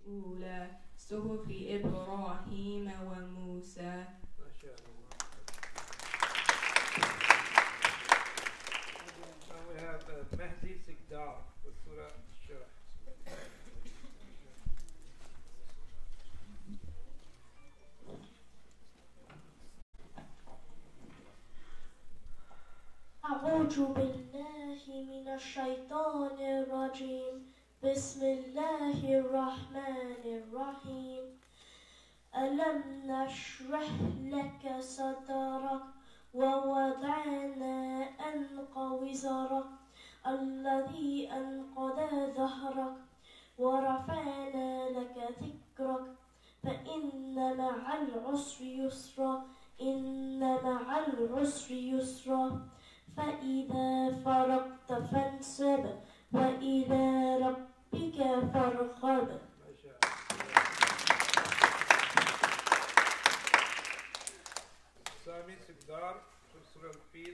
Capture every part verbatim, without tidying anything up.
الأولى صحف إبراهيم وموسى. ما شاء الله. Now we have uh, Mehdi Sikdar for Surah Shura. أعوذ بالله من الشيطان الرجيم. بسم الله الرحمن الرحيم. ألم نشرح لك صدرك ووضعنا عنك وزرك الذي أنقض ظهرك ورفعنا لك ذكرك فإن مع العسر يسرا إن مع العسر يسرا فإذا فرغت فانصب وإلى ربك فارغب. Sami Sikdar from Surah Al-Fil.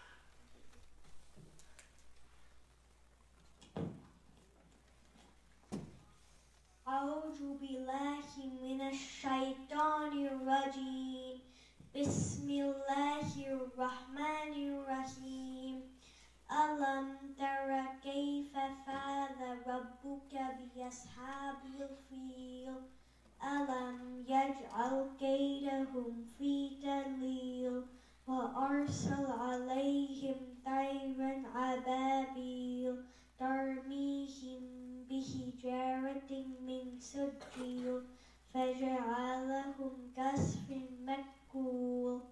أعوذ بالله من الشيطان الرجيم. بسم الله الرحمن الرحيم. ألم تر كيف فعل ربك بأصحاب الفيل ألم يجعل كيدهم في تضليل وأرسل عليهم طيرا أبابيل ترميهم بحجارة من سجيل فجعلهم كعصف مأكول.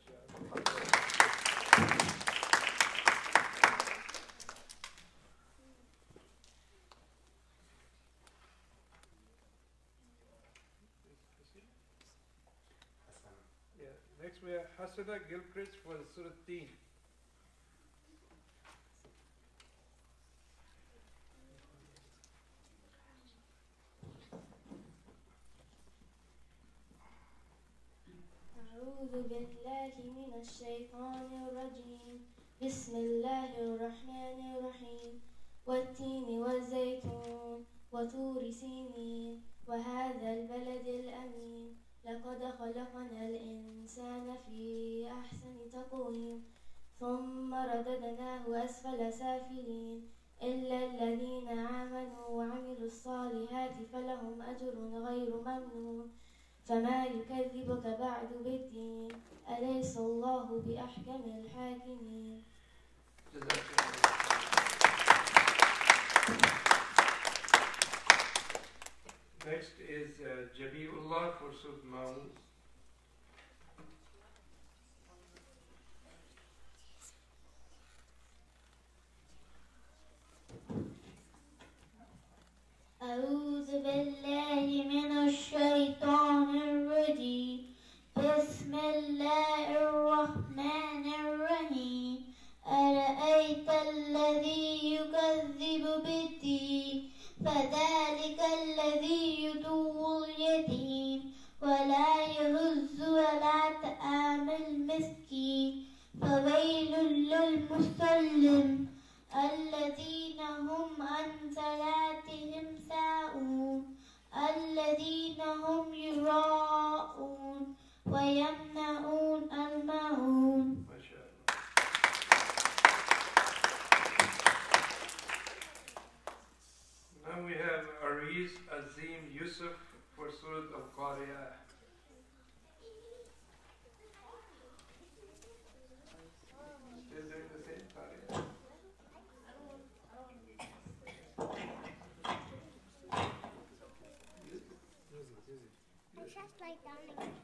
Next we have Hasana Gilchrist for Surah Teen. أعوذ بالله من الشيطان الرجيم. بسم الله الرحمن الرحيم. والتين والزيتون وطور سينين وهذا البلد الأمين لقد خلقنا الإنسان في أحسن تقويم ثم رددناه أسفل سافلين إلا الذين آمنوا وعملوا الصالحات فلهم أجر غير ممنون فما يكذبك بعد بالدين أليس الله بأحكم الحاكمين. Next is uh, Jabiullah for Surah Maun. أعوذ بالله من الشيطان الرجيم. بسم الله الرحمن الرحيم. أرأيت الذي يكذب بالدين فذلك الذي يدعو اليتيم ولا يهز ولا طعام المسكين فويل للمصلين الذين هم عن صلاتهم ساهون الذين هم يراءون ويمنعون الماعون. Now we have Ariz Azim Yusuf for Surah Al-Qari'ah. Still doing the same Qari'ah? Just lie down in here.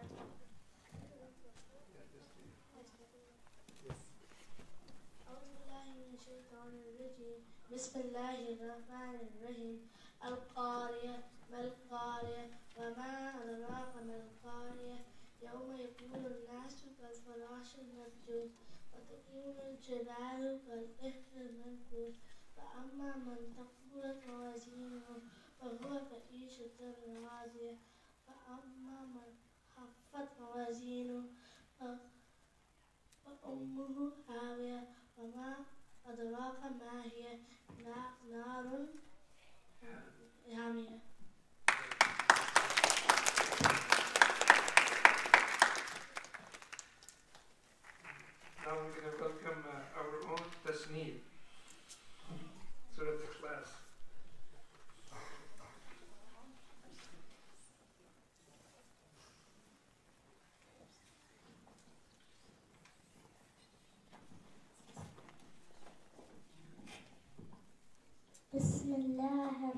بسم الله الرحمن الرحيم. القارية ما القارية وما أدراك ما القارية يوم يكون الناس كالفراش المبثوث وتكون الجبال كالإهل المنفوش فأما من ثقلت موازينه فهو في عيشة راضية فأما من خفت موازينه فأمه هاوية وما أدراك ما هي نار حامية.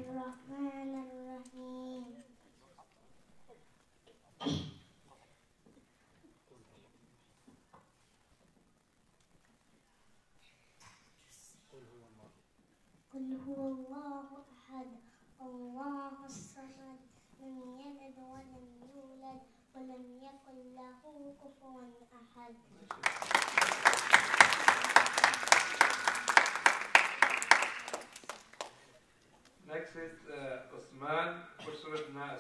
الرحمن الرحيم. قل هو الله أحد الله الصمد لم يلد ولم يولد ولم يكن له كفوا أحد. Next is uh, Osman for Surah Nas.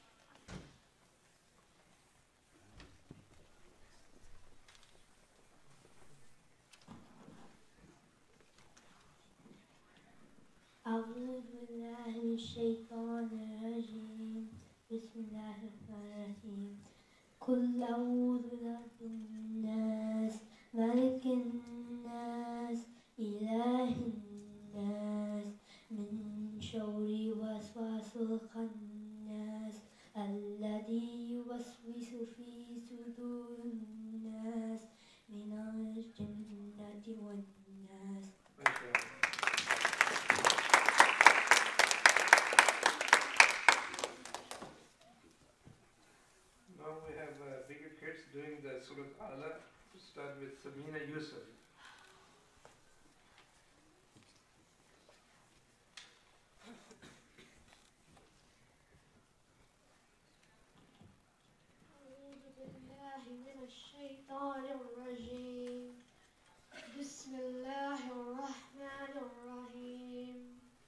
أعوذ بالله من الشيطان الرجيم. بسم الله الرحمن الرحيم. قل أعوذ برب الناس ملك الناس إله الناس من شر وسواس الخناس الذي يوسوس في صدور الناس من الجنة والناس. Now we have uh, bigger kids doing the Surah Ala. To start with Samina Yusuf. أعوذ بالله من الشيطان الرجيم. بسم الله الرحمن الرحيم.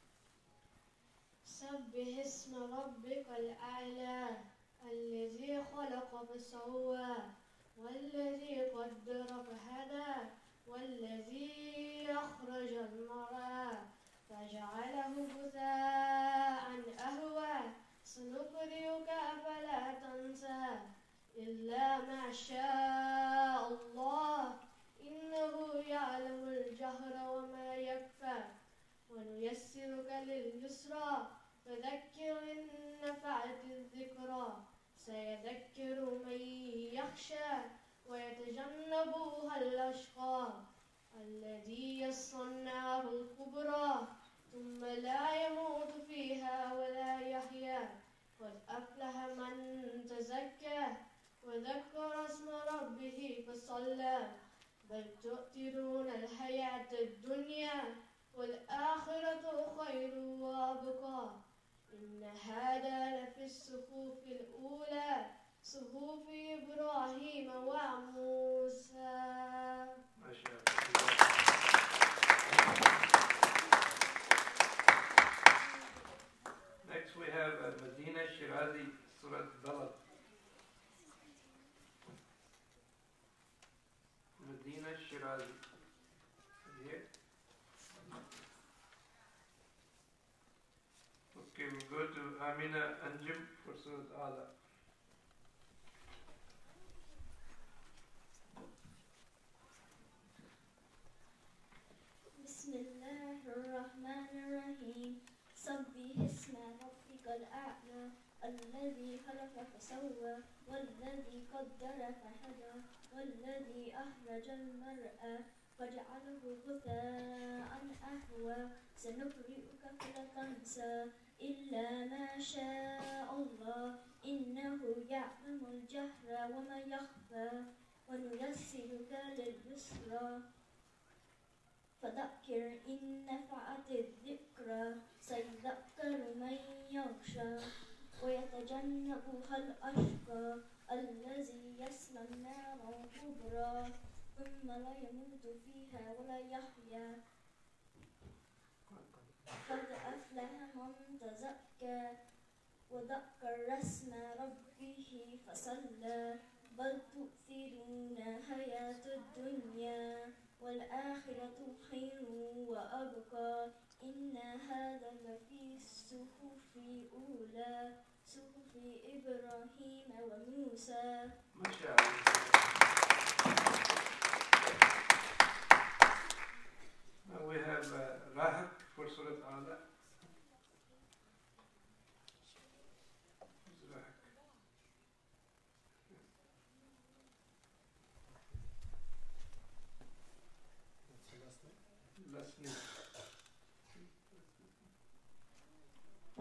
سبح اسم ربك الأعلى الذي خلق فسوى والذي قدر فهدى والذي أخرج المرعى فجعله غثاء أهوى سنقرئك فلا تنسى إلا ما شاء الله إنه يعلم الجهر وما يخفى ونيسرك لليسرى فذكر إن نفعت الذكرى سيذكر من يخشى ويتجنبها الأشقى الذي يصلى النار الكبرى ثم لا يموت فيها ولا يحيا قد أفلح من تزكى وذكر اسم ربه فصلى بل تؤثرون الحياة الدنيا والآخرة خير وأبقى إن هذا لفي الصحف الأولى صحف إبراهيم وموسى. ما شاء الله. Next we have uh, Medina Shirazi Surah Balad. Medina Shirazi. Here. Okay, we'll go to Amina Anjum for Surah Ala. بسم الله الرحمن الرحيم. سبح اسم ربك الأعلى الذي خلق فسوى والذي قدر فهدى والذي أخرج المرعى فجعله غثاء أهوى سنقرئك فلا تنسى إلا ما شاء الله إنه يعلم الجهر وما يخفى ونيسرك لليسرى فذكر إن نفعت الذكرى سيذكر من يخشى ويتجنبها الأشقى الذي يصلى النار الكبرى ثم لا يموت فيها ولا يحيا قد أفلح من تزكى وذكر اسم ربه فصلى بل تؤثرون حياة الدنيا والآخرة خير وأبقى إن هذا لفي الصحف الأولى صحف إبراهيم وموسى. ما شاء الله. Now we have uh, Rahat for Surah Ala. Who's Rahat? Last name.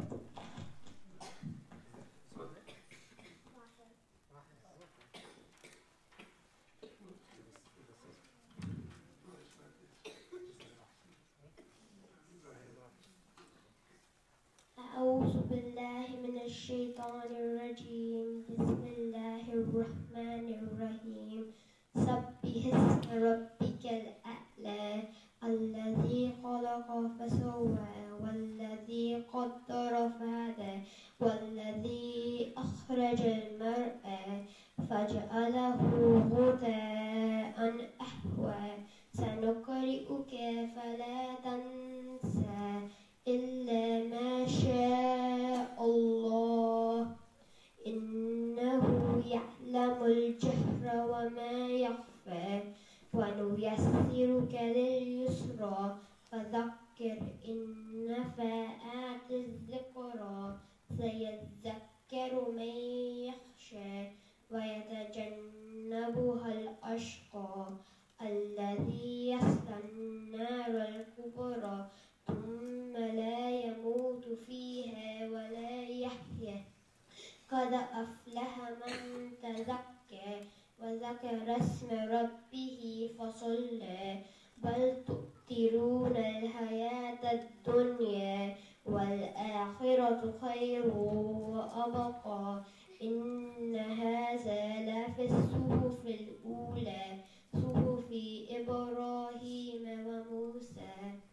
الشيطان الرجيم. بسم الله الرحمن الرحيم. سبح اسم ربك الأعلى الذي خلق فسوى والذي قدر فهدى والذي أخرج المرعى فجعله غثاء أحوى سنقرئك فلا تنسى إلا ما شاء الله إنه يعلم الجهر وما يخفى ونيسرك لليسرى فذكر إن نفعت الذكرى سيذكر من يخشى ويتجنبها الأشقى الذي يصلى النار الكبرى ثم لا يموت فيها ولا يحيا قد أفلح من تزكى وذكر اسم ربه فصلى بل تؤثرون الحياة الدنيا والآخرة خير وأبقى إن هذا لفي الصحف الأولى صحف إبراهيم وموسى.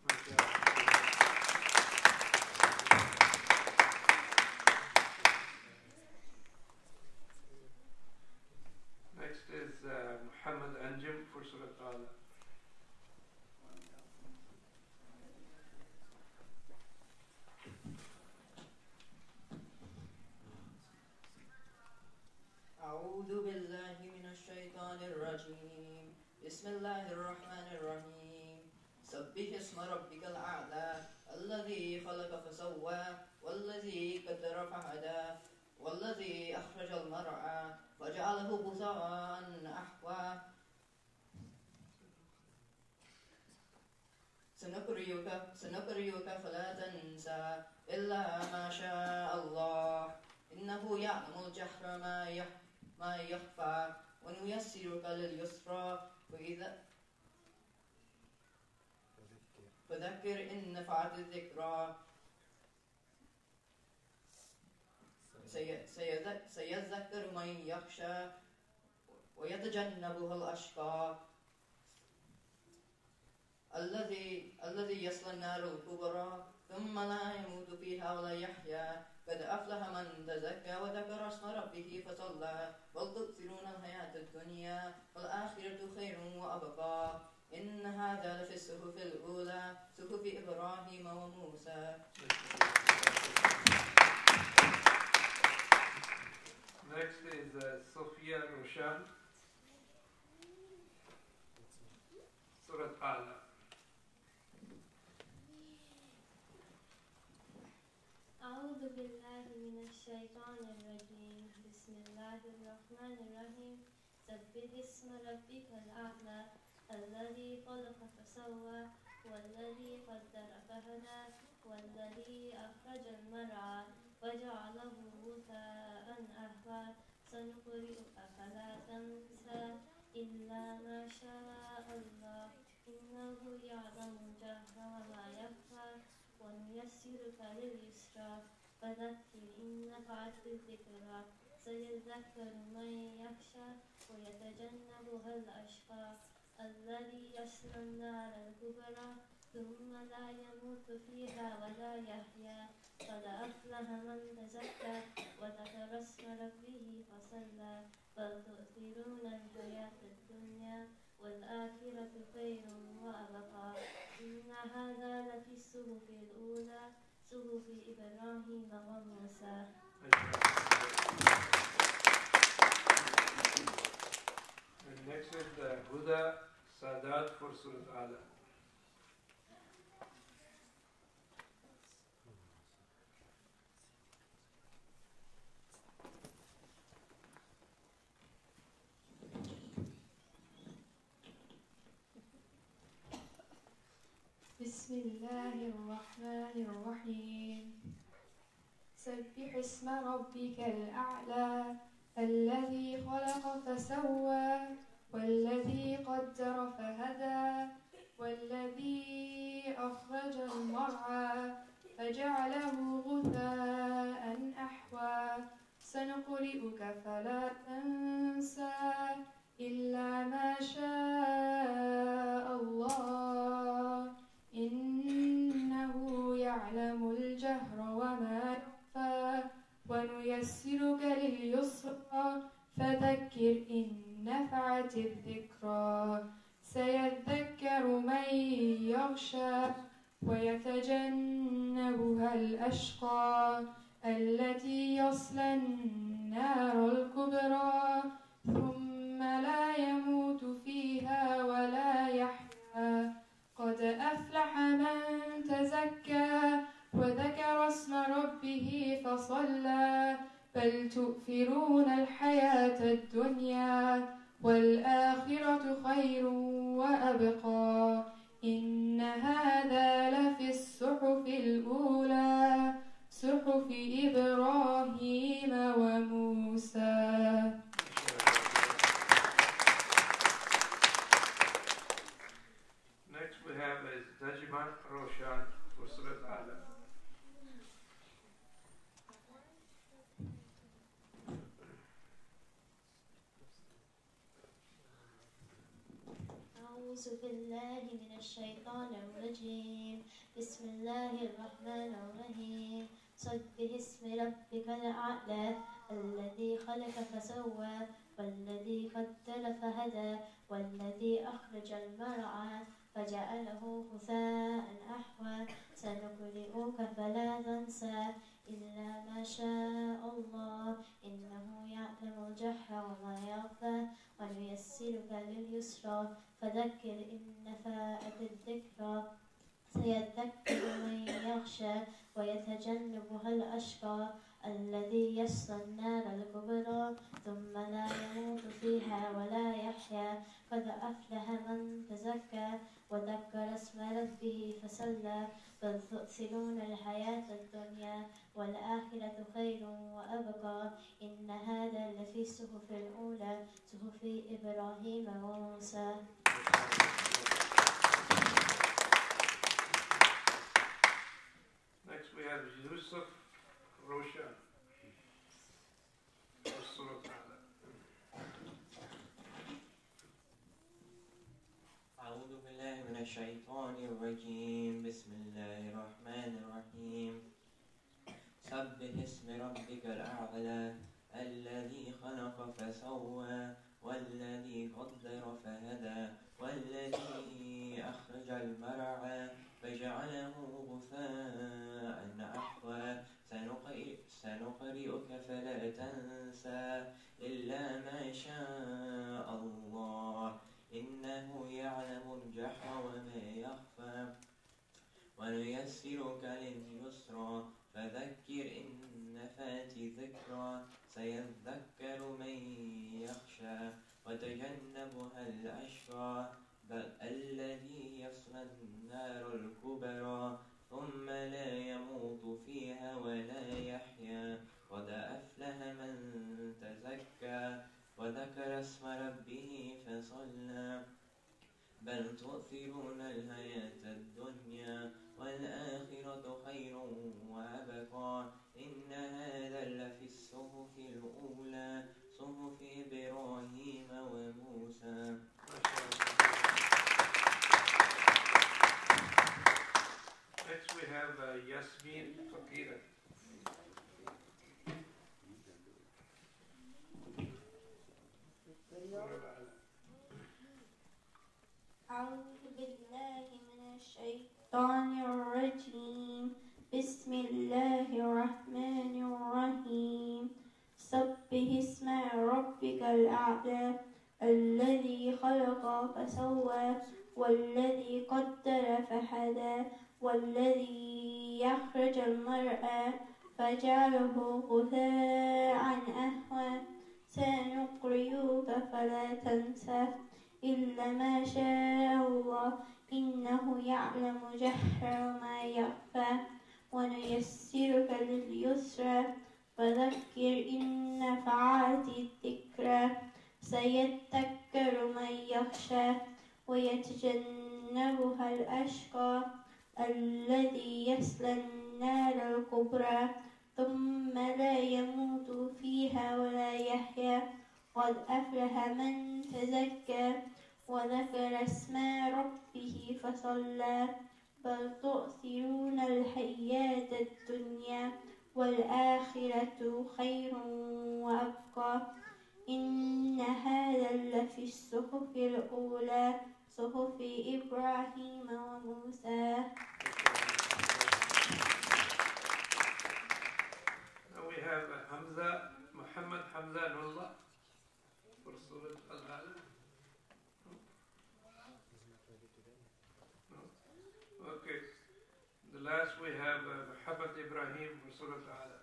Next is uh, Muhammad Anjum for Surah Al. أعوذ بالله من الشيطان الرجيم. بسم الله الرحمن الرحيم. سبح اسم ربك الأعلى الذي خلق فسوى والذي قدر فهدى والذي أخرج المرعى فجعله غثاء أحوى سنقرئك سنقرئك فلا تنسى إلا ما شاء الله إنه يعلم الجهر ما يخفى ما يخفى ونيسرك لليسرى فإذا فذكر إن نفعت الذكرى سيذكر من يخشى ويتجنبها الأشقى الذي الذي يصلى النار الكبرى ثم لا يموت فيها ولا يحيا قد أفلح من تزكى وذكر اسم ربه فصلى بل تؤثرون الحياة الدنيا والآخرة خير وأبقى إن هذا لفي الصحف الأولى صحف إبراهيم وموسى. Next is uh, Sophia Roshan, Surah Al. أعوذ بالله من الشيطان الرجيم. بسم الله الرحمن الرحيم. سبح اسم ربك الأعلى الذي خلق فسوى والذي قدر فهدى والذي أخرج المرعى وجعله غثاء أحوى سنقرئك فلا تنسى إلا ما شاء الله إنه يعلم الجهر وما يخفى ونيسرك لليسرى فذكر إن نفعت الذكرى سيذكر من يخشى ويتجنبها الأشقى الذي يصلى النار الكبرى ثم لا يموت فيها ولا يحيا قد أفلح من تزكى وذكر اسم ربه فصلى بل تؤثرون الحياة الدنيا والآخرة خير وأبقى إن هذا لفي الصحف الأولى صحف إبراهيم وموسى. And next is the Huda Sadat for Surah Al. بسم الله الرحمن الرحيم. سبح اسم ربك الأعلى الذي خلق فسوى والذي قدر فهدى والذي أخرج المرعى فجعله غثاء أحوى سنقرئك فلا تنسى إلا ما شاء الله إنه يعلم الجهر وما يخفى ونيسرك لليسرى فذكر إن نفعت الذكرى سيذكر من يخشى ويتجنبها الأشقى التي يصلى النار الكبرى ثم لا يموت فيها ولا يحيا قد أفلح من تزكى وذكر اسم ربه فصلى بل تؤثرون الحياة الدنيا والآخرة خير وأبقى إن هذا لفي الصحف الأولى صحف إبراهيم وموسى. Next we have is Najman Roshan for Surah Al-Alaq. أعوذ بالله من الشيطان الرجيم بسم الله الرحمن الرحيم سبح اسم ربك الأعلى الذي خلق فسوى والذي قدر فهدى والذي أخرج المرعى فجعله غثاء أحوى سنقرئك فلا تنسى إلا ما شاء الله إنه يعلم الجهر وما يخفى ونيسرك لليسرى فذكر إن نفعت الذكرى سيذكر من يخشى ويتجنبها الأشقى الذي يصلى النار الكبرى ثم لا يموت فيها ولا يحيا قد أفلح من تزكى وذكر اسم ربه فصلى بل تؤثرون الحياة الدنيا والآخرة خير وأبقى إن هذا لفي الصحف الأولى صحف إبراهيم وموسى. Next we have Yusuf Roshan for Surah Al-Alaq. أعوذ بالله من الشيطان الرجيم بسم الله الرحمن الرحيم سبح اسم ربك الأعلى الذي خلق فسوى والذي قدر فهدى والذي أخرج المرعى فجعله غثاء أحوى سنقرئك فلا تنسى إلا ما شاء الله إنه يعلم الجهر وما يخفى ونيسرك لليسرى فذكر إن نفعت ذكرى سيذكر من يخشى وتجنبها الأشقى الذي يصلى النار الكبرى ثم لا يموت فيها ولا يحيا قد أفلح من تزكى وذكر اسم ربه فصلى بل تؤثرون الحياة الدنيا والآخرة خير وأبقى إن هذا لفي الصحف الأولى صحف إبراهيم وموسى. Next we have uh, Yasmin Fakira. أعوذ بالله من الشيطان الرجيم بسم الله الرحمن الرحيم سبح اسم ربك الأعلى الذي خلق فسوى والذي قدر فهدى والذي يخرج المرعى فجعله غثاء أحوى سنقرئك فلا تنسى إلا ما شاء الله إنه يعلم جهر ما يخفى ونيسرك لليسرى فذكر إن نفعت الذكرى سيذكر من يخشى ويتجنبها الأشقى الذي يصلى النار الكبرى ثم لا يموت فيها قد أفلح من تزكى وذكر اسم ربه فصلى بل تؤثرون الحياة الدنيا والآخرة خير وأبقى إن هذا لفي الصحف الأولى صحف إبراهيم وموسى. Now we have Hamza, Muhammad Hamza Nullah for Surah Al-Alaq. Okay. The last we have uh, Muhammad Ibrahim for Surah Al-Alaq.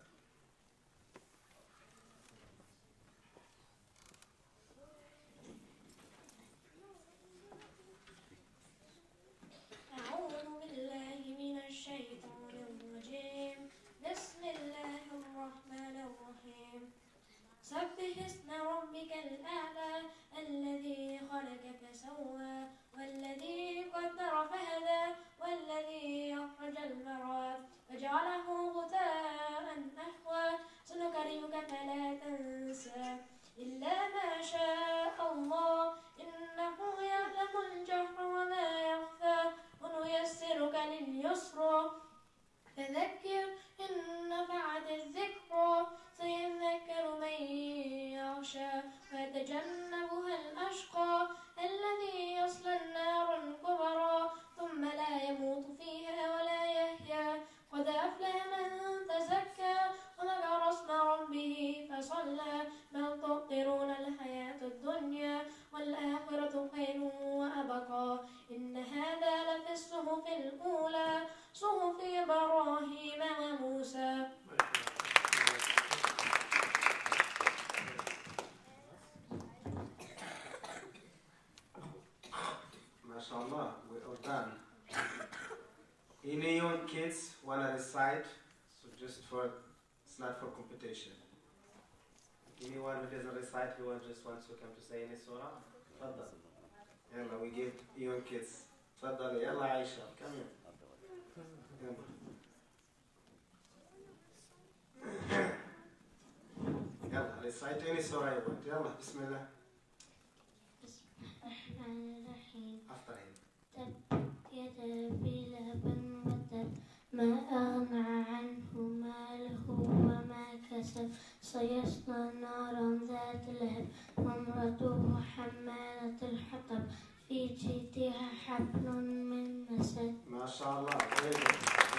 أعوذ بالله من الشيطان الرجيم. بسم الله الرحمن الرحيم. سبح اسم ربك الأعلى الذي خلق فسوى والذي قدر فهدى والذي أخرج المرعى فجعله غثاء أحوى سنقرئك فلا تنسى إلا ما شاء الله إنه يعلم الجهر وما يخفى ونيسرك لليسرى فذكر إن نفعت الذكرى سيذكر من يخشى ويتجنبها الأشقى الذي يصلى النار الكبرى ثم لا يموت فيها ولا يحيا قد أفلح من تزكى وذكر اسم ربه فصلى بل تؤثرون الحياة الدنيا والآخرة خير وأبقى إن هذا لفي الصحف الأولى صحف إبراهيم وموسى. MashaAllah, we're all done. Any young kids want to recite? So just for, it's not for competition. Anyone who doesn't recite, who just wants to come to say any surah? Tfaddal. Yalla, we give young kids. Tfaddal, yalla Aisha, come here. Yalla, recite any surah you want. Yalla, Bismillah. الرحمن الرحيم. After him. تبت يدا أبي لهب وتب ما أغنى عنه ماله وما كسب سيصلى نارا ذات لهب وامرأته حمالة الحطب في جيدها حبل من مسد. ما شاء الله. Very good.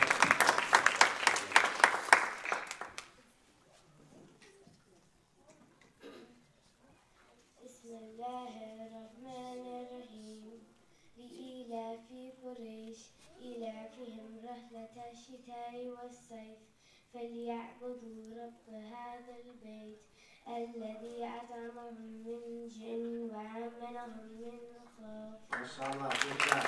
بسم الله الرحمن الرحيم. لإيلاف قريش إيلافهم رحلة الشتاء والصيف فليعبدوا رب هذا البيت الذي أطعمهم من جن وآمنهم من خوف. ما شاء الله. Good job.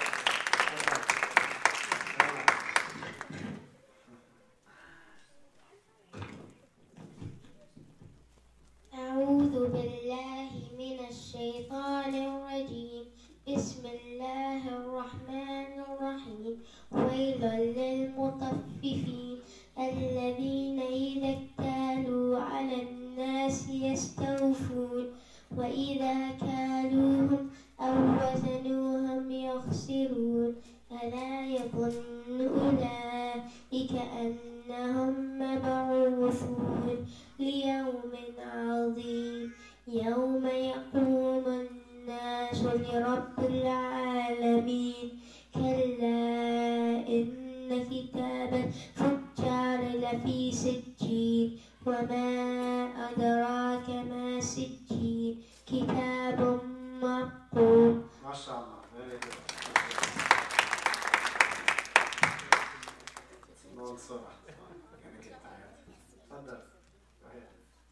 أعوذ بالله من الشيطان الرجيم. بسم الله الرحمن الرحيم. ويل للمطففين الذين إذا اكتالوا على الناس يستوفون وإذا كالوهم أو وزنوهم يخسرون ألا يظن أولئك أنهم مبعوثون ليوم عظيم يوم يقوم الناس لرب العالمين. كلا إن كتاب الفجار لفي سجين وما أدراك ما سجين كتاب مرقوم. ما شاء الله. Very good. It's a long surah. I'm gonna get tired. تفضل. Go ahead.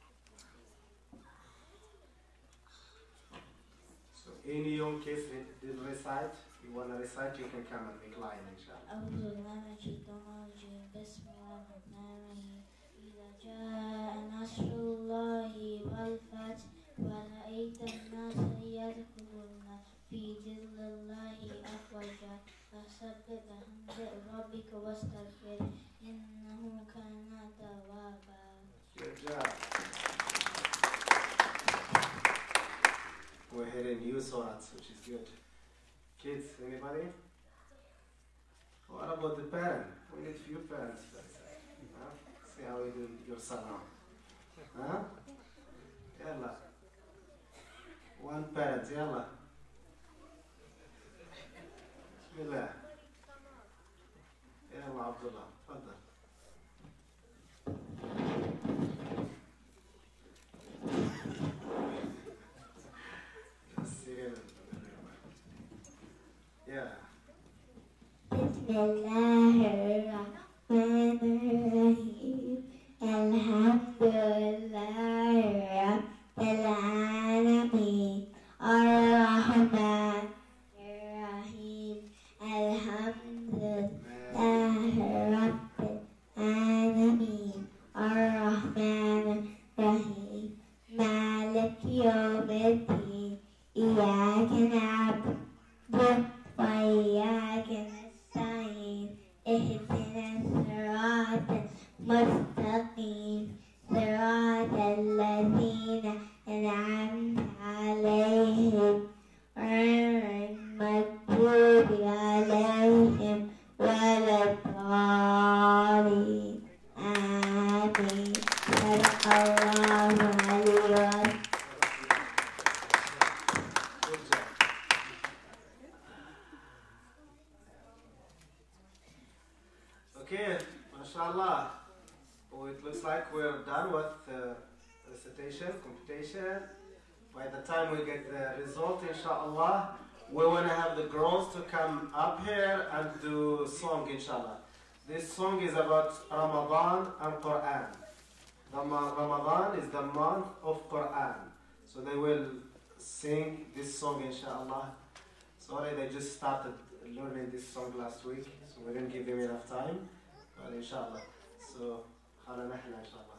So any young kids that didn't recite, you wanna recite, you can come and make line, inshallah. أعوذ بالله من الشيطان الرجيم. بسم الله الرحمن الرحيم. إذا جاء نصر الله والفتح ورأيت الناس يدخلون في ظل الله أفواجا فسبح بحمد ربك واستغفر إنه كان توابا. Good job. getting new surahs, which is good. Kids, anybody? What about the parent? We need few parents. Huh? See how you do your salah. Huh? Yalla. One parent, yalla. Bismillah. Yalla Abdullah, تفضل. Yeah. Bismillahirrahmanirrahim. Alhamdulillah Rabbil Alamin. Ar-Rahmanir-Rahim. Alhamdulillah Rabbil Alamin. Ar-Rahmanir-Rahim. Malik Yawmiddin. Iyyaka na'budu wa iyyaka nasta'in. Ihdina as-sirata al-mustaqim. Sirata alladhina an'amta 'alayhim ghayril maghdubi 'alayhim waladdallin. Amin. Sadaqallahu alaihi wa sallam. Good job. Okay, mashallah. Oh, it looks like we're done with uh, recitation, computation. By the time we get the result, inshallah, we want to have the girls to come up here and do song, inshallah. This song is about Ramadan and Quran. Rama- Ramadan is the month of Quran. So they will sing this song, inshallah. Sorry, they just started learning this song last week, so we didn't give them enough time. But inshallah. So, خلنا نحن إن شاء الله.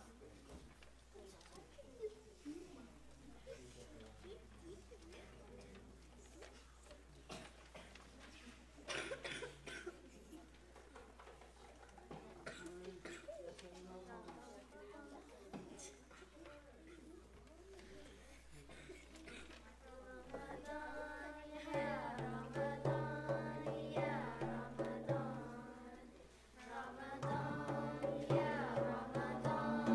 Ramadan, ya Ramadan,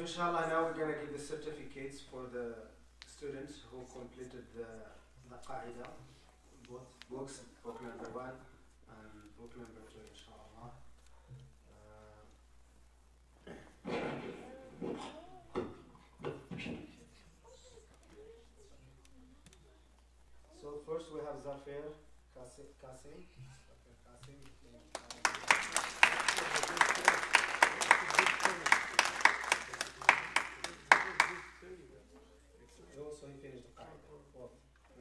inshallah now we're going to give the certificates for the students who completed the, the qaida, both books, book number one and book number two, inshallah. So first we have Zafir Qasim. Qasim. Zafir Qasim. Also he finished the qaida. Both.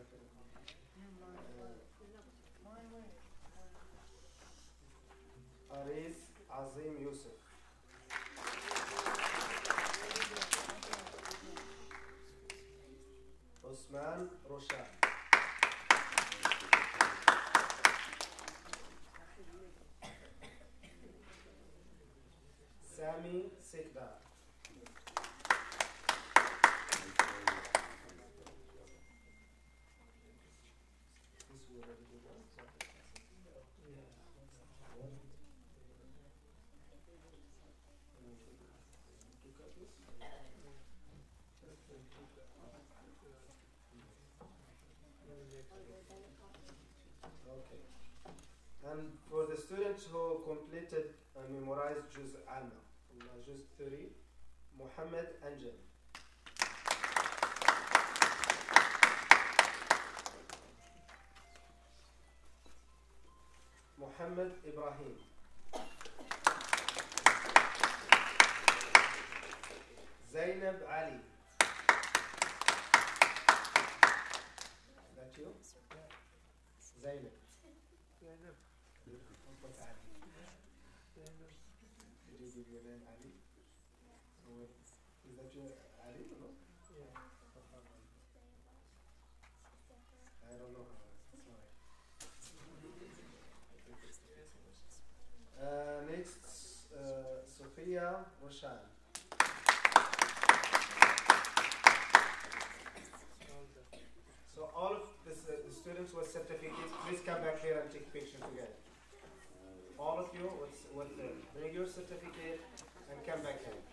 Uh, Aris Azim Yusuf. Osman Roshad. Sami Sikdar. Okay. And for the students who completed and memorized Juz Alma, Juz thirty, Muhammad Anjel. Muhammad Ibrahim. Zainab Ali. Is that you? Zainab. Zainab. What's Ali? Zainab. Did you give your name Ali? So what, is that your Ali or no? Yeah. I don't know how. Sorry. Uh, next, uh, Sophia Roshan. So all of this, uh, the students with certificates, please come back here and take pictures together. All of you, with, with uh, bring your certificate and come back here.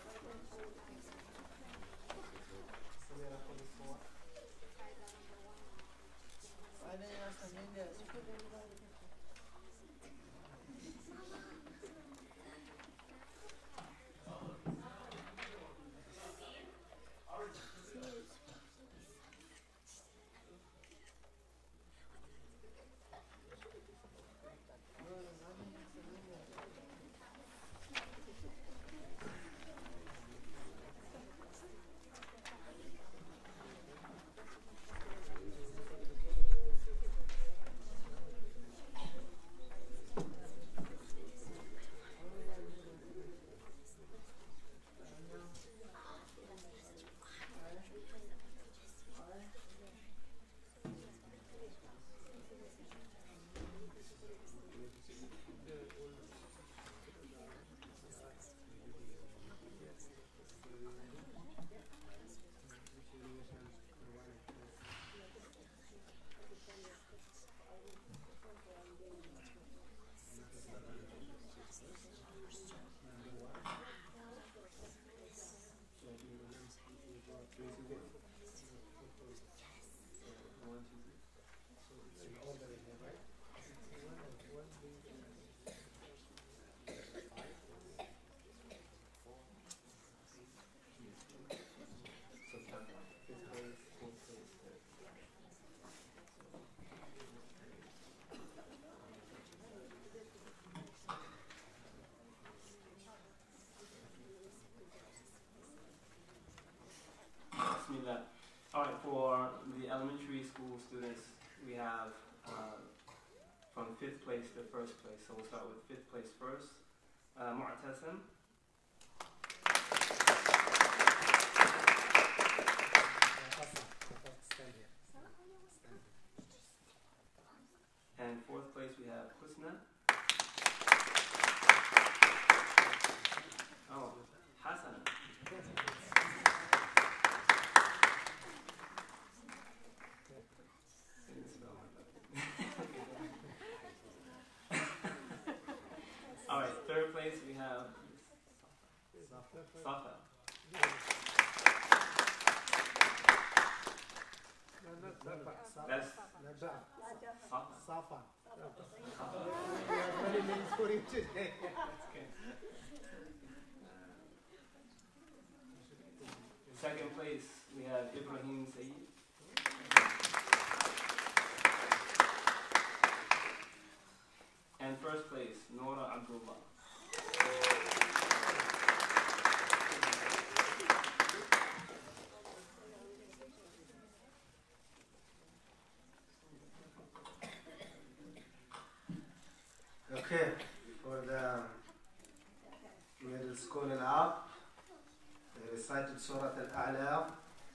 Alright, for the elementary school students, we have uh, from fifth place to first place. So we'll start with fifth place first. Uh, Mu'tasim. And fourth place we have Husna. Oh, Hassan. Alright, third place we have Safa. That's Najaf. Safa. Safa. We have many names for you today. Okay. Second place, we have Ibrahim Saeed. And first place, Nora Abdullah. Okay, for the middle school and up, they recited Surah Al-A'la.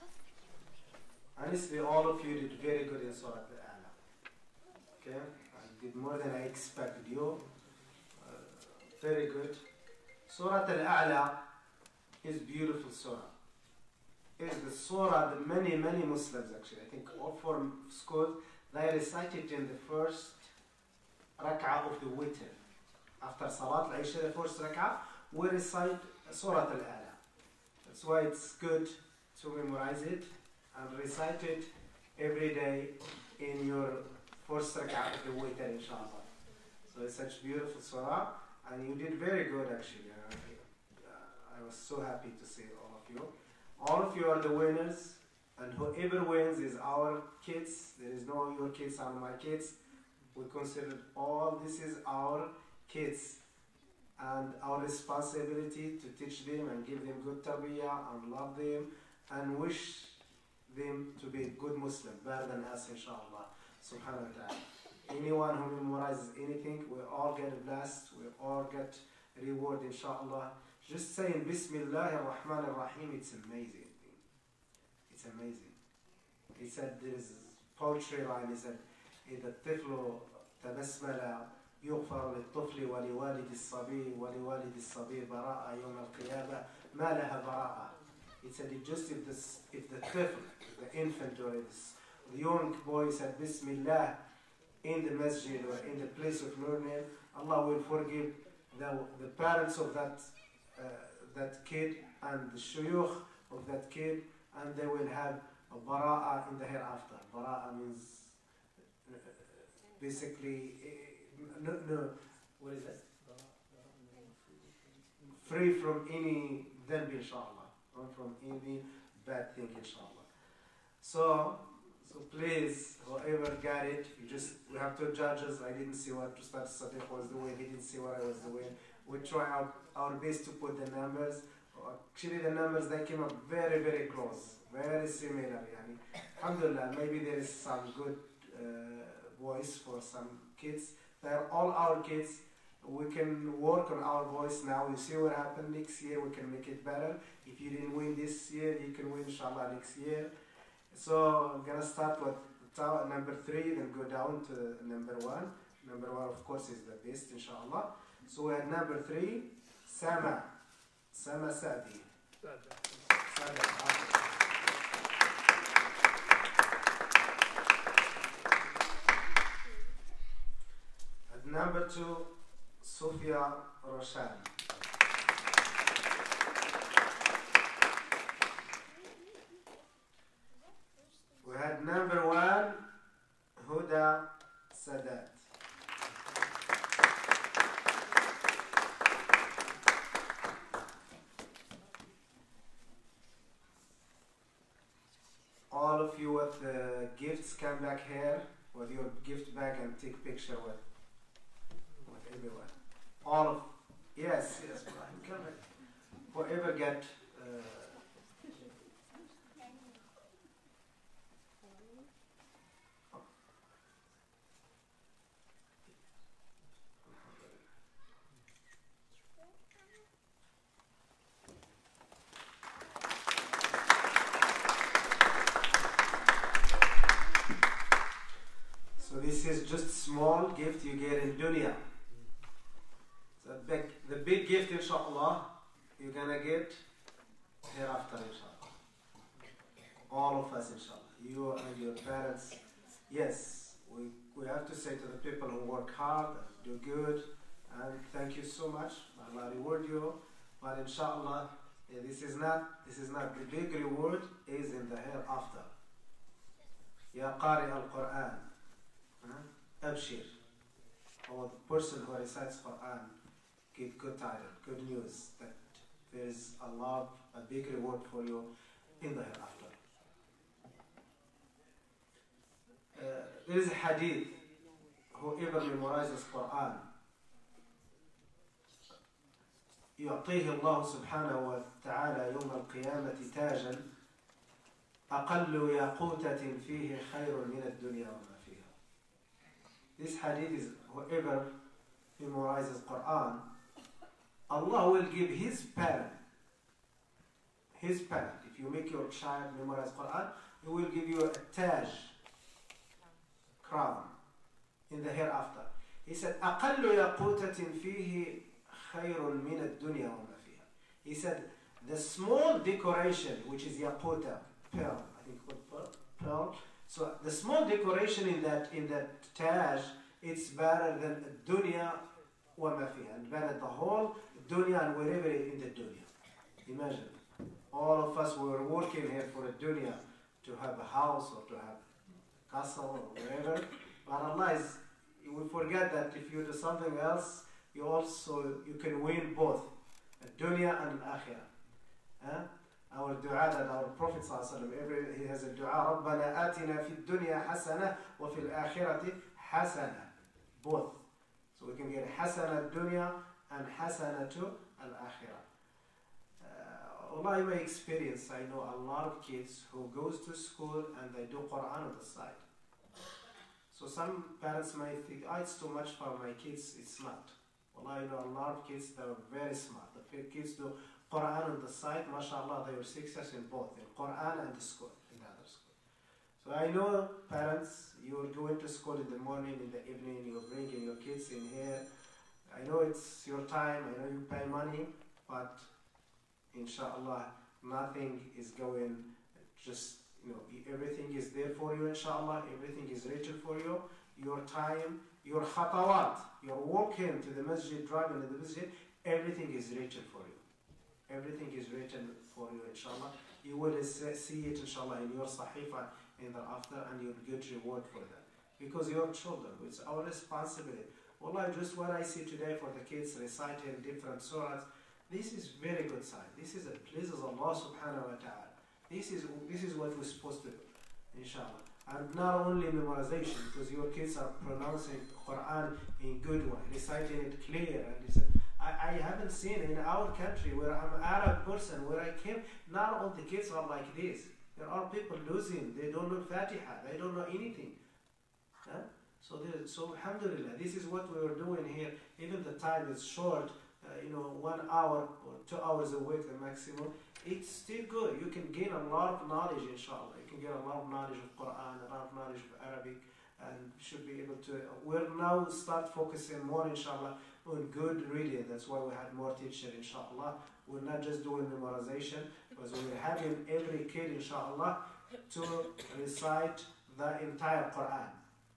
Honestly, all of you did very good in Surah Al-A'la. Okay, I did more than I expected you. Uh, very good. Surah Al-A'la is beautiful surah. It's the surah that many, many Muslims actually, I think all four schools, they recited in the first rak'ah of the witr. After Salat al-Isha, the first rak'ah, we recite Surah Al-A'la. That's why it's good to memorize it and recite it every day in your first rak'ah of the witr, inshallah. So it's such beautiful surah, and you did very good actually. I, I was so happy to see all of you. All of you are the winners, and whoever wins is our kids. There is no your kids and my kids. We consider all this is our kids, and our responsibility to teach them and give them good tarbiyah and love them and wish them to be good Muslim, better than us, inshallah. Subhanahu wa ta'ala. Anyone who memorizes anything, we all get blessed, we all get reward, inshallah. Just saying Bismillah ar-Rahman ar-Rahim, it's amazing. It's amazing. He said there is poetry line, he said, إذا الطفل تبسمل يغفر للطفل ولوالد الصبي ولوالد الصبي براءة يوم القيامة ما لها براءة. It said it just if the if the طفل, the infant or the young boy said Bismillah in the masjid or in the place of learning, Allah will forgive the the parents of that uh, that kid and the shuyukh of that kid, and they will have a bara'a in the hereafter. Bara'a means uh, basically uh, no, no, what is that? Free from any dhanb, inshallah, or from any bad thing, inshallah. So, so please, whoever got it, you just we have two judges. I didn't see what Ustad Sadiq was doing. He didn't see what I was doing. We try our, our best to put the numbers. Actually, the numbers they came up very, very close, very similar. Yani, alhamdulillah, maybe there is some good uh, voice for some kids. They are all our kids. We can work on our voice now. We see what happened next year. We can make it better. If you didn't win this year, you can win inshallah next year. So I'm gonna start with number three, then go down to number one. Number one, of course, is the best, inshallah. So we had number three, Sama, Sama Sadi. Sada. At number two, Sofia Roshan. We had number one, Huda Sadat. All of you with uh, gifts, come back here with your gift bag and take picture with, with everyone. All of, yes, yes, Brian, come back. Whoever get uh, this is just small gift you get in dunya. The big, the big gift, inshallah, you're gonna get hereafter, inshallah. All of us, inshallah. You and your parents. Yes, we, we have to say to the people who work hard, do good, and thank you so much. Allah reward you. But inshallah, Yeah, this is not, this is not, the big reward is in the hereafter. Ya Qari al-Quran. Abshir. Or the person who recites Quran, give good title, good news that there is a lot, a big reward for you in the hereafter. Uh, there is a hadith, whoever memorizes Quran, يعطيه الله سبحانه وتعالى يوم القيامة تاجا أقل ياقوتة فيه خير من الدنيا وما فيها. This hadith is whoever memorizes Quran, Allah will give his parent, his parent, if you make your child memorize Quran, he will give you a taj, crown, in the hereafter. He said, أقل ياقوتة فيه خير من الدنيا وما فيها. He said, the small decoration, which is yaquta, pearl, I think what pearl, pearl. So the small decoration in that in that taj, it's better than dunya wa ma fiha, and better the whole dunya and wherever in the dunya. Imagine, all of us we were working here for a dunya, to have a house or to have a castle or wherever. But Allah is, we forget that if you do something else, you also you can win both, a dunya and akhirah. Huh? Our dua that our Prophet ﷺ, every, he has a dua, رَبَّنَا آتِنَا فِي الدُّنْيَا حَسَنَةً وَفِي الْآخِرَةِ حَسَنَةً. Both. So we can get حَسَنَة dunya and حَسَنَة al-akhirah. Uh, Allah, my experience, I know a lot of kids who goes to school and they do Quran on the side. So some parents might think, oh, it's too much for my kids. It's not. Well, I know a lot of kids that are very smart. The kids do Quran on the side, mashallah, they were success in both, in Quran and the school, in the other school. So I know parents, you are going to school in the morning, in the evening, you're bringing your kids in here. I know it's your time, I know you pay money, but inshallah, nothing is going, just, you know, everything is there for you, inshallah, everything is written for you. Your time, your khatawat, your walking to the masjid, driving to the masjid, everything is written for you. Everything is written for you, inshallah. You will see it, inshallah, in your sahifa in the after, and you'll get reward for that. Because your children, it's our responsibility. Wallah, just what I see today for the kids reciting different surahs, this is very good sign. This is a pleases Allah subhanahu wa ta'ala. This is, this is what we're supposed to do, inshallah. And not only memorization, because your kids are pronouncing Quran in good way, reciting it clear, and it's, I, I haven't seen in our country where I'm an Arab person, where I came, not all the kids are like this. There are people losing, they don't know Fatiha, they don't know anything. Huh? So, there, so alhamdulillah, this is what we were doing here. Even the time is short, uh, you know, one hour or two hours a week the maximum. It's still good. You can gain a lot of knowledge, inshallah. You can get a lot of knowledge of Quran, a lot of knowledge of Arabic, and should be able to. We'll now start focusing more, inshallah, on good reading. That's why we had more teachers, inshallah. We're not just doing memorization, because we're having every kid, inshallah, to recite the entire Quran.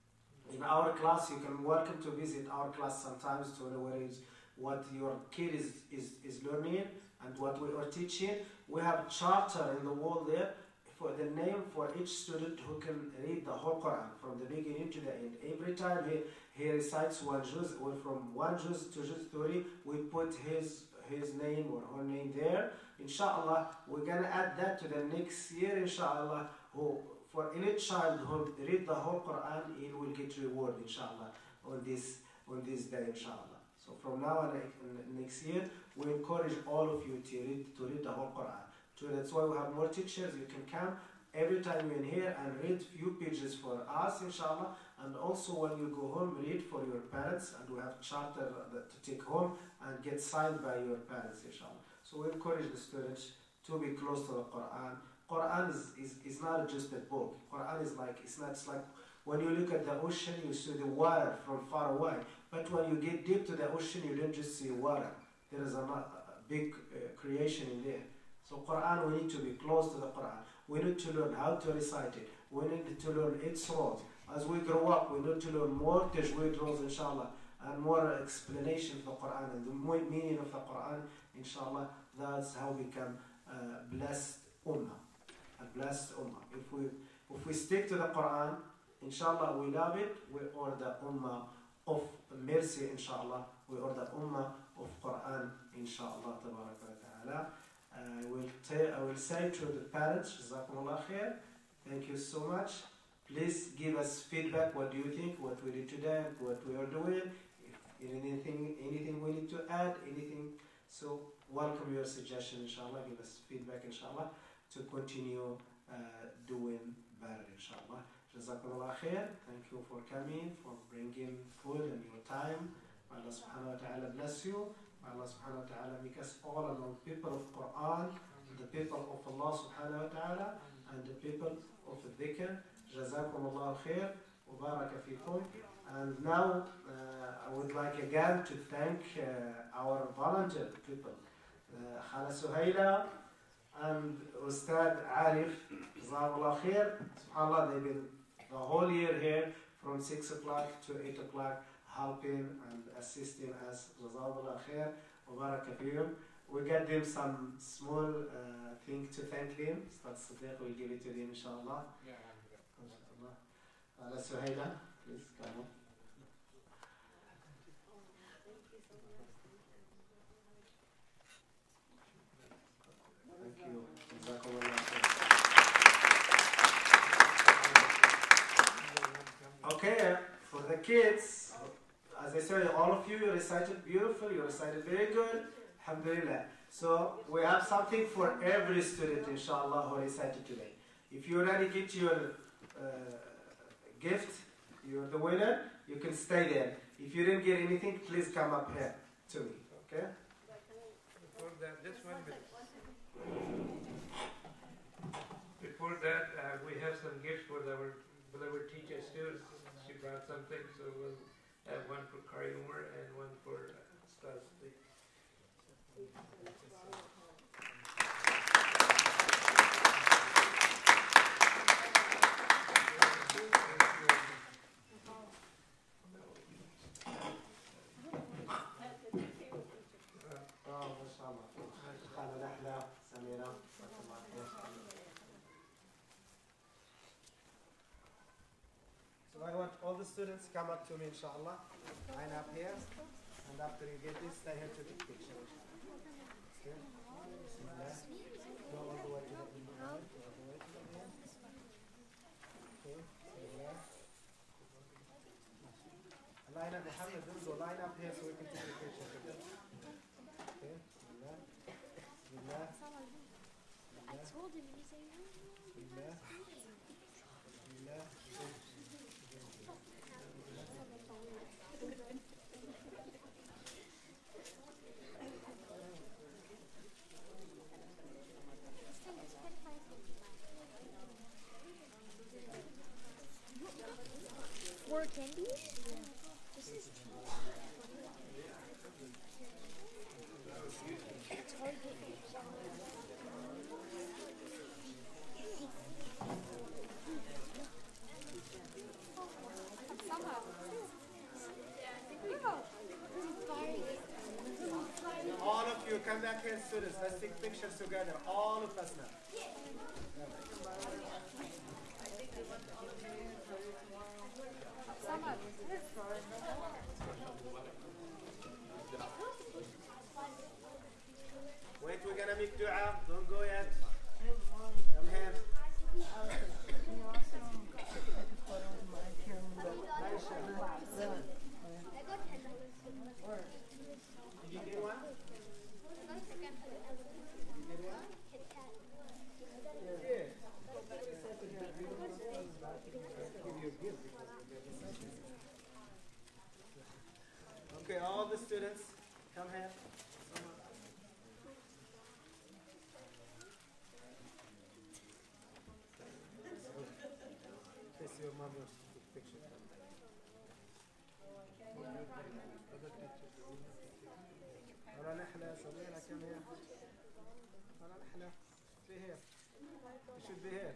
In our class, you can welcome to visit our class sometimes to know where is what your kid is, is, is learning and what we are teaching. We have a charter in the wall there for the name for each student who can read the whole Quran from the beginning to the end. Every time he, he recites one juz, or from one juz to juz three, we put his his name or her name there. Inshallah, we're gonna add that to the next year, inshallah, who for any child who read the whole Quran, he will get reward, inshallah, on this on this day, inshallah. So from now on next year, we encourage all of you to read to read the whole Quran. So that's why we have more teachers. You can come every time you're in here and read few pages for us, inshallah. And also when you go home, read for your parents. And we have charter to take home and get signed by your parents, inshallah. So we encourage the students to be close to the Quran. Quran is, is, is not just a book. Quran is like, it's not it's like when you look at the ocean, you see the water from far away. But when you get deep to the ocean, you don't just see water. There is a, a big uh, creation in there. So Quran, we need to be close to the Quran. We need to learn how to recite it. We need to learn its rules. As we grow up, we need to learn more tajweed rules, inshallah, and more explanation of the Quran and the meaning of the Quran, inshallah. That's how we become uh, blessed ummah. A blessed ummah. If we if we stick to the Quran, inshallah we love it. We are the ummah of mercy, inshallah. We are the ummah of Quran, inshallah. Tabarak wa ta'ala. I will ta- I will say to the parents, Jazakumullah khair. Thank you so much. Please give us feedback. What do you think? What we did today? What we are doing? If anything, anything we need to add? Anything? So welcome your suggestion, inshallah. Give us feedback, inshallah, to continue uh, doing better, inshallah. Jazakumullah khair. Thank you for coming, for bringing food and your time. May Allah subhanahu wa ta'ala bless you. May Allah subhanahu wa ta'ala make us all among people of Quran, the people of Allah subhanahu wa ta'ala, and the people of dhikr. Jazakumullah khair. Mubaraka fikum. And now uh, I would like again to thank uh, our volunteer people, uh, Khala Suhaila and Ustad Arif. Jazakumullah khair. SubhanAllah, they've been the whole year here from six o'clock to eight o'clock helping and assisting us. Jazakumullah khair. Mubaraka fikum. We get them some small uh, thing to thank them. Ustad Siddiq will give it to them, inshallah. Yeah. Khala Suhaila, please come on. Thank you. Jazakumullah khair. Okay, for the kids, as I said, all of you, you recited beautiful, you recited very good. Alhamdulillah. So we have something for every student, inshallah, who recited today. If you already get your uh, gift, you're the winner, you can stay there. If you didn't get anything, please come up here to me, okay? Before that, just one minute. Before that, uh, we have some gifts for our beloved teacher students. She brought something, so we'll have one for Kari Umar and one for uh, Ustaz. So I want all the students come up to me, inshallah. Line up here. And after you get this, stay here to take picture. Okay. Bismillah. Go all the way to the end. Go all the way to the end. Okay. Bismillah. Line up, Muhammad, do line up here so we can take a picture together. Okay. Bismillah. Bismillah. I told him, he's saying, Bismillah. Bismillah. Four candies? This is All of you come back here, students. Let's take pictures together. All of us now. Wait, we're gonna make dua. Don't go yet. Come here. Did you get one? Okay, all the students, come here. This is your mother's picture. ولا نحلة صغيرة كم هي؟ ولا نحلة. Stay here. You should be here.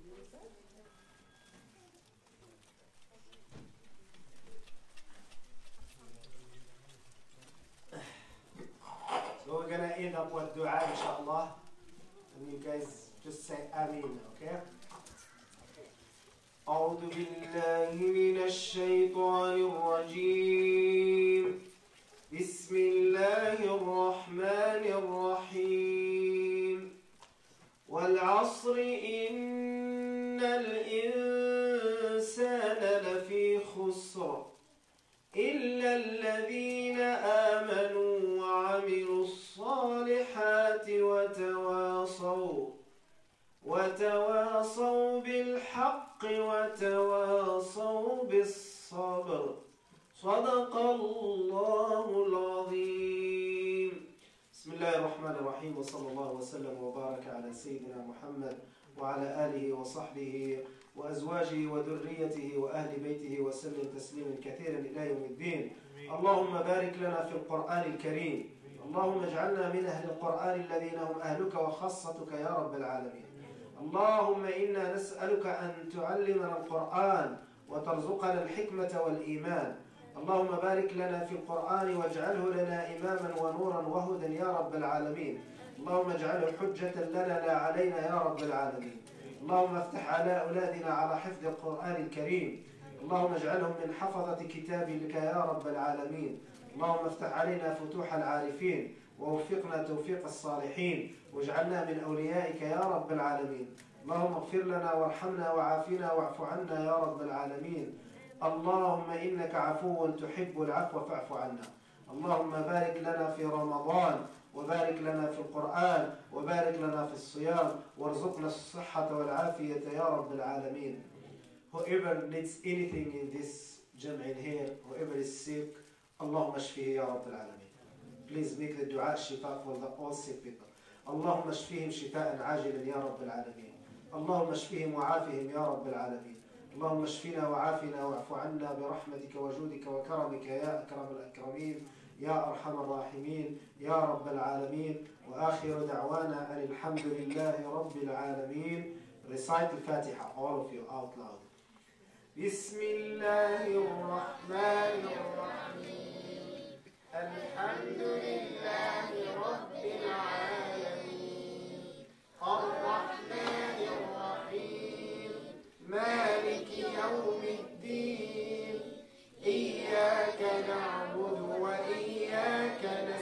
So we're gonna end up with dua, inshallah, and you guys just say Ameen, okay? أعوذ بالله من الشيطان الرجيم بسم الله الرحمن الرحيم والعصر إن الإنسان لفي خسر إلا الذين آمنوا وعملوا الصالحات وتواصوا وتواصوا بالحق وتواصوا بالصبر صدق الله العظيم. بسم الله الرحمن الرحيم وصلى الله وسلم وبارك على سيدنا محمد وعلى آله وصحبه وأزواجه وذريته وأهل بيته وسلم تسليما كثيرا إلى يوم الدين. اللهم بارك لنا في القرآن الكريم، اللهم اجعلنا من أهل القرآن الذين هم أهلك وخاصتك يا رب العالمين. اللهم إنا نسألك أن تعلمنا القرآن وترزقنا الحكمة والإيمان. اللهم بارك لنا في القرآن واجعله لنا إماما ونورا وهدى يا رب العالمين. اللهم اجعله حجة لنا لا علينا يا رب العالمين. اللهم افتح على أولادنا على حفظ القرآن الكريم. اللهم اجعلهم من حفظة كتابك يا رب العالمين. اللهم افتح علينا فتوح العارفين ووفقنا توفيق الصالحين واجعلنا من أوليائك يا رب العالمين. اللهم اغفر لنا وارحمنا وعافنا واعف عنا يا رب العالمين. اللهم إنك عفو تحب العفو فاعف عنا. اللهم بارك لنا في رمضان وبارك لنا في القرآن وبارك لنا في الصيام وارزقنا الصحة والعافية يا رب العالمين. Whoever needs anything in this جمع here, whoever is sick, اللهم اشفيه يا رب العالمين. Please make the dua shifa for the all sick people. اللهم اشفيهم شفاء عاجلا يا رب العالمين. اللهم اشفيهم وعافهم يا رب العالمين. اللهم اشفنا وعافنا واعف عنا برحمتك وجودك وكرمك يا أكرم الأكرمين يا أرحم الراحمين يا رب العالمين. وآخر دعوانا أن الحمد لله رب العالمين. Recite الفاتحة all of you out loud. بسم الله الرحمن الرحيم الحمد لله رب العالمين الرحمن الرحيم مالك يوم الدين إياك نعبد وإياك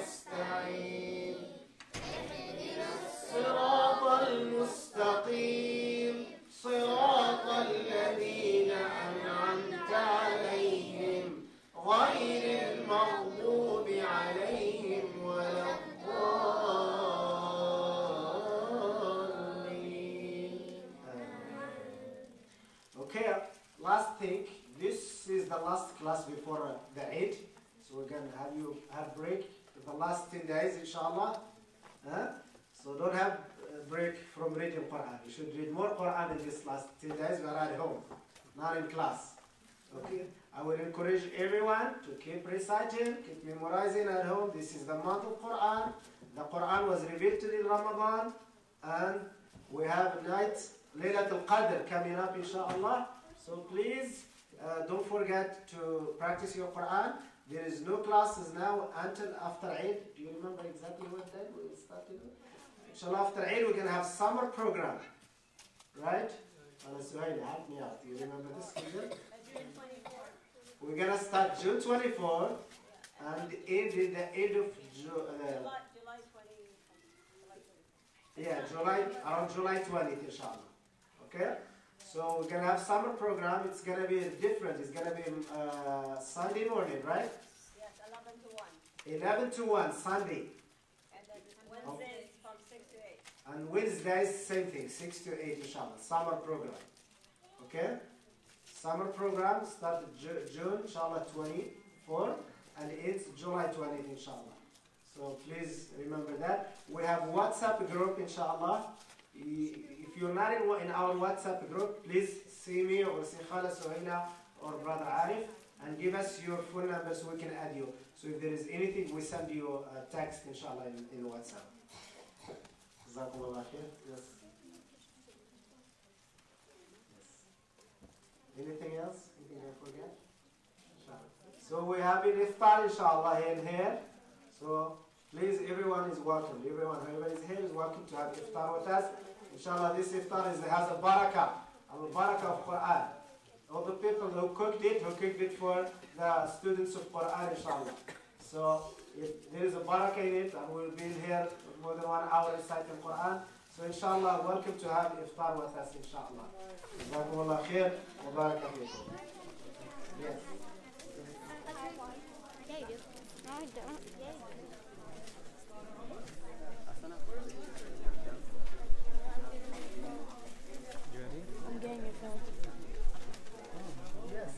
نستعين اهدنا الصراط المستقيم صراط الذين أنعمت عليهم غير المغضوب عليهم ولا الضالين. Okay, last thing. This is the last class before uh, the Eid. So we're going to have you have break for the last ten days, inshallah. Huh? So don't have a break from reading Quran. You should read more Quran in this last ten days. We are at home, not in class. Okay? I will encourage everyone to keep reciting, keep memorizing at home. This is the month of Quran. The Quran was revealed to in Ramadan, and we have night Laylatul Qadr coming up, inshallah. So please uh, don't forget to practice your Quran. There is no classes now until after Eid. Do you remember exactly what day we will start to do? Inshallah, after Eid we're going to have summer program, right? Uh, Suhail, help me out. Do you remember this schedule? We're going to start June twenty-fourth and end in the end of June. Uh, July twentieth. yeah, July, around July twentieth, inshallah. Okay? So we're going to have summer program. It's going to be different. It's going to be uh, Sunday morning, right? Yes, eleven to one. eleven to one, Sunday. And then Wednesdays from six to eight. And Wednesdays, same thing, six to eight, inshallah. Summer program. Okay? Summer program started Ju June, inshallah, twenty-fourth, and ends July twentieth, inshallah. So please remember that. We have WhatsApp group, inshallah. If you're not in, in our WhatsApp group, please see me or see Khala Suhaila or Brother Arif and give us your phone number so we can add you. So if there is anything, we send you a text, inshallah, in, in WhatsApp. Jazakumullah khair. Yes. having iftar, inshallah, here and here. So please, everyone is welcome. Everyone, whoever is here is welcome to have iftar with us. Inshallah, this iftar is, has a barakah, a barakah of Quran. All the people who cooked it, who cooked it for the students of Quran, inshallah. So if there is a barakah in it, and we'll be here more than one hour reciting Quran. So inshallah, welcome to have iftar with us, inshallah. Jazakumullah khair wa baraka fikum. Yes. Yeah, you do. No, I don't. Yeah, you do. You ready? I'm getting your phone. Yes.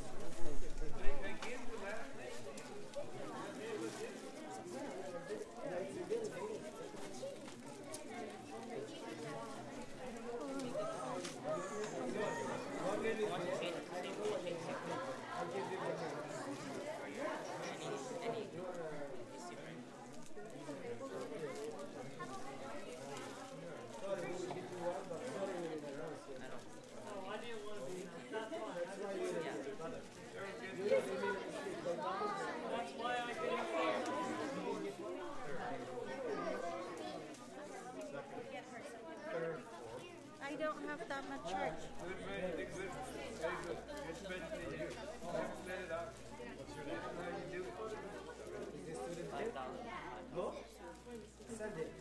I don't have that much charge. Good, very good. Very good. It's meant to be. Let it out. What's your name? How do you do it? Is this student here? No? Send it.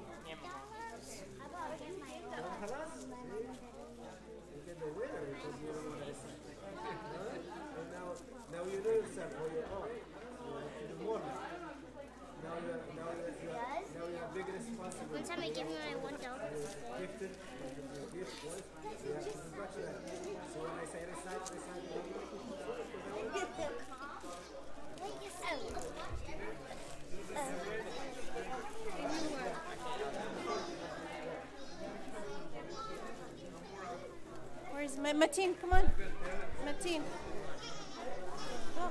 خلاص? You get the winner because you don't want to send it. And now, now you know yourself for your own. So you have to do more now. Now you're, now you're, you're, now you're a big responsibility. One time I gave you my one dollar. Gifted, you're gift, boys. So you have to congratulate. So when I say recite, recite. Where's Ma- Mateen? Come on. Mateen. Oh.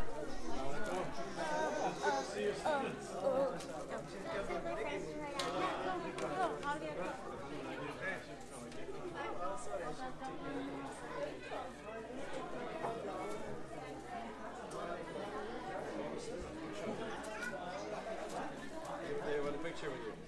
They want a picture with you.